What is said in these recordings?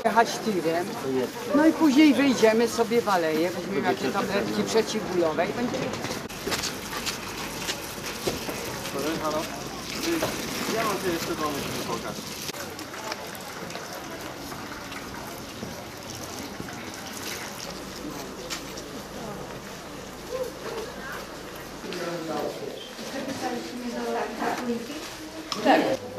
Jechać tirem, no i później wyjdziemy sobie w aleję, weźmiemy jakieś tabletki przeciwbólowe i będziemy. Ja mam tu jeszcze pomysł, pokaż. Tak.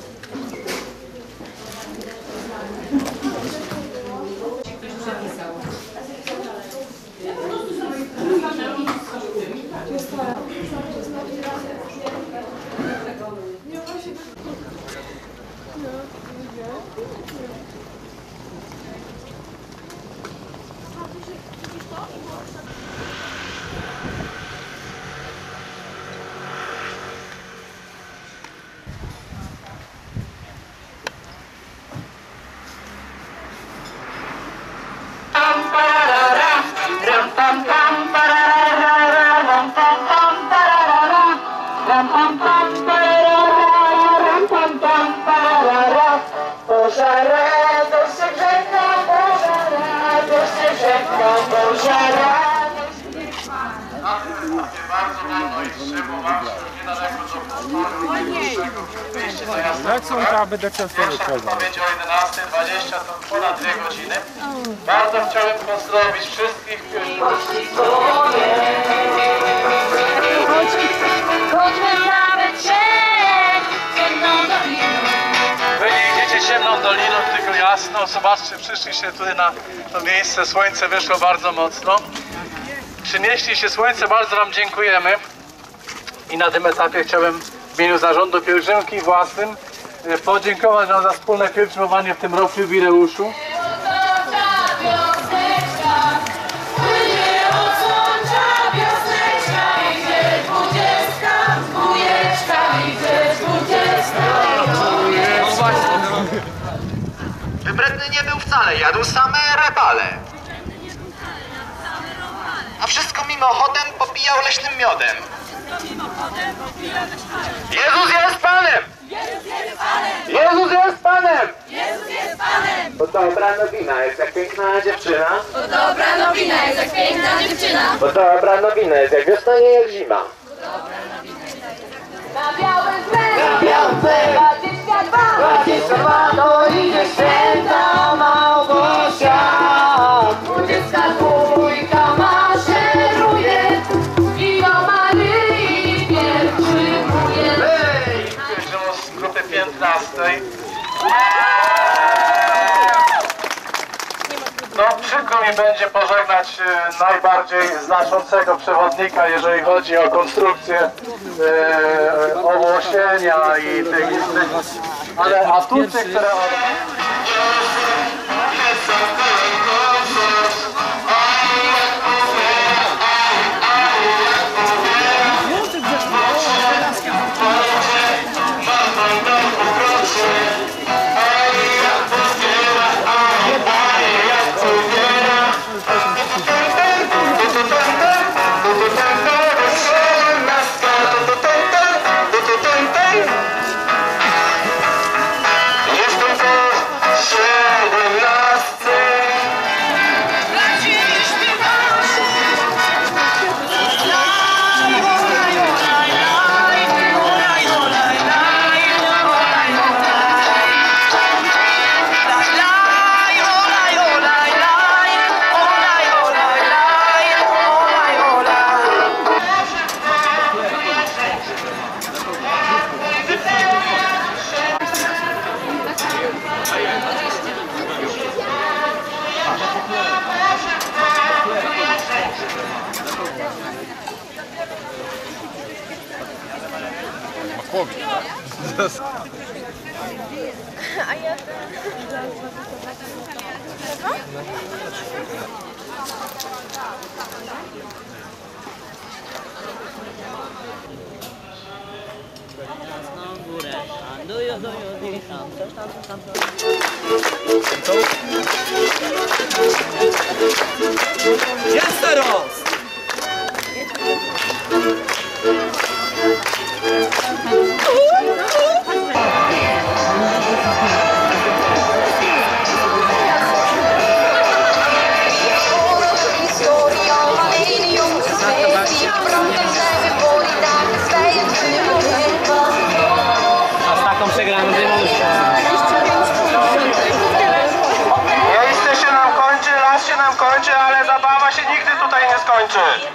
Lecą kaby do Częstochowy. Odpowiedź o 11:20 to ponad 2 godziny. Bardzo chciałem pozdrowić wszystkich Wy nie idziecie ciemną doliną, tylko jasno. Zobaczcie, przyszliście tutaj na to miejsce. Słońce wyszło bardzo mocno. Przynieśliście słońce, bardzo wam dziękujemy. I na tym etapie chciałbym w imieniu zarządu pielgrzymki własnym podziękować wam za wspólne pielgrzymowanie w tym roku jubileuszu. Wybredny nie był wcale, jadł same repale. A wszystko mimochodem popijał leśnym miodem. Jezus jest Panem! Jezus jest Panem! Jezus jest Panem! Bo dobra nowina jest jak piękna dziewczyna. Bo dobra nowina jest jak piękna dziewczyna. Bo dobra nowina jest jak wiosna, nie jak zima. Na białym tle 22 to idzie święta Małgosia. 22 maszeruje i o Maryi pielgrzymuje. Pielgrzymu z grupy 15. No przykro mi będzie pożegnać najbardziej znaczącego przewodnika, jeżeli chodzi o konstrukcję owłosienia i tych ale atuty, które A ja Jest teraz! zabawa się nigdy tutaj nie skończy.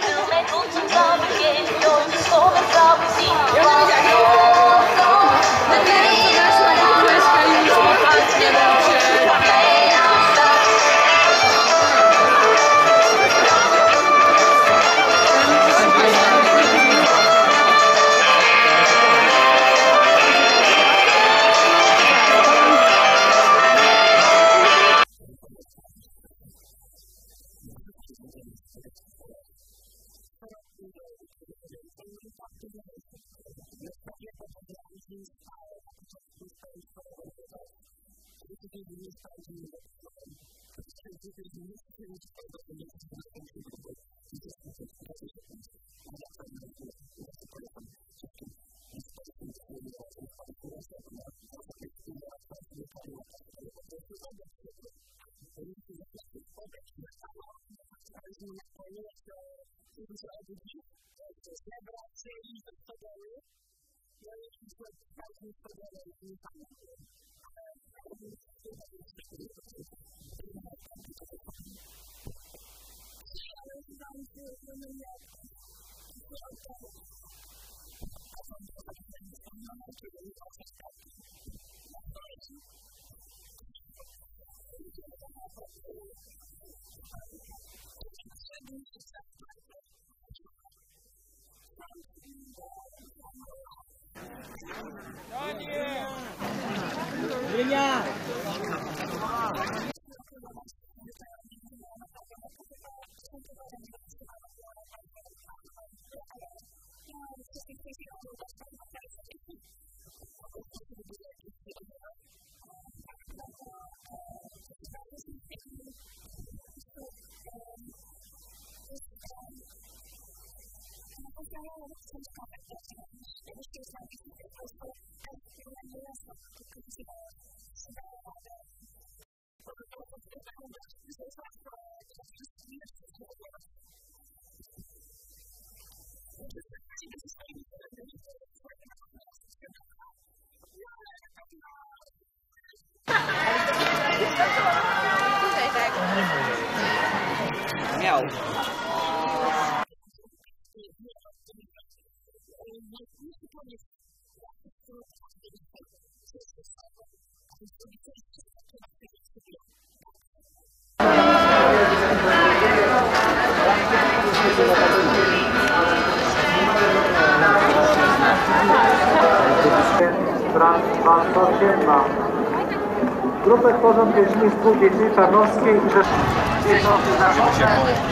Grupę tworzą pieśni Spółdzielni Tarnowskiej i Rzeczpospolitej.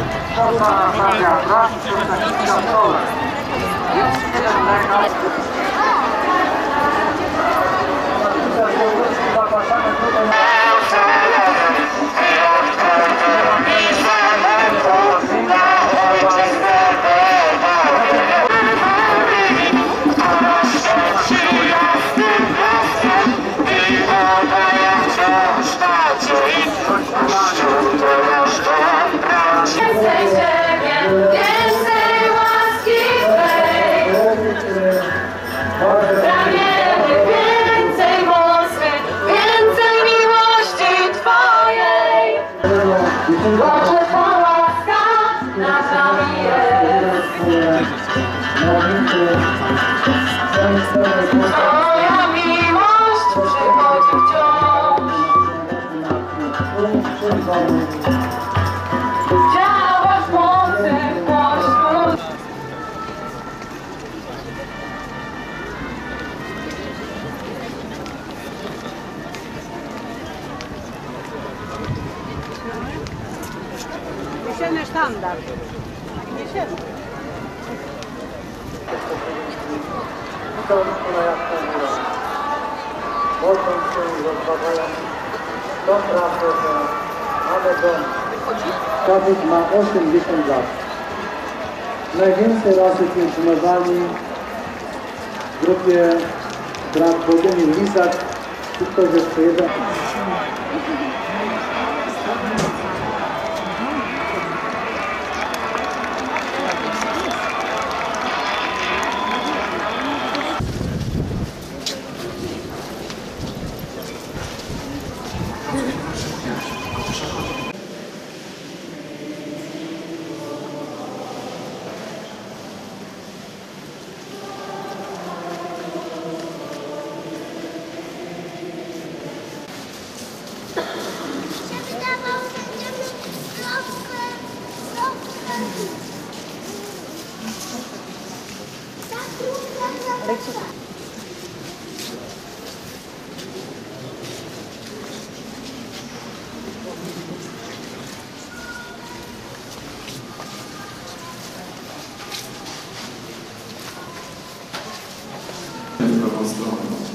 Więcej łaski Twej, pragniemy więcej mocy, więcej miłości Twojej. Boże, Twa łaska nad nami jest. Twoja miłość przychodzi wciąż. Działasz mocy pośród. Jesienny sztandar. Jesienny. Potem się rozmawiają tą pracę, że mamy dom. Człowiek ma 80 lat. Najwięcej razy pielgrzymowali w grupie brat Włodzimierz Lizak, czy ktoś jeszcze jeden. W prawą stronę.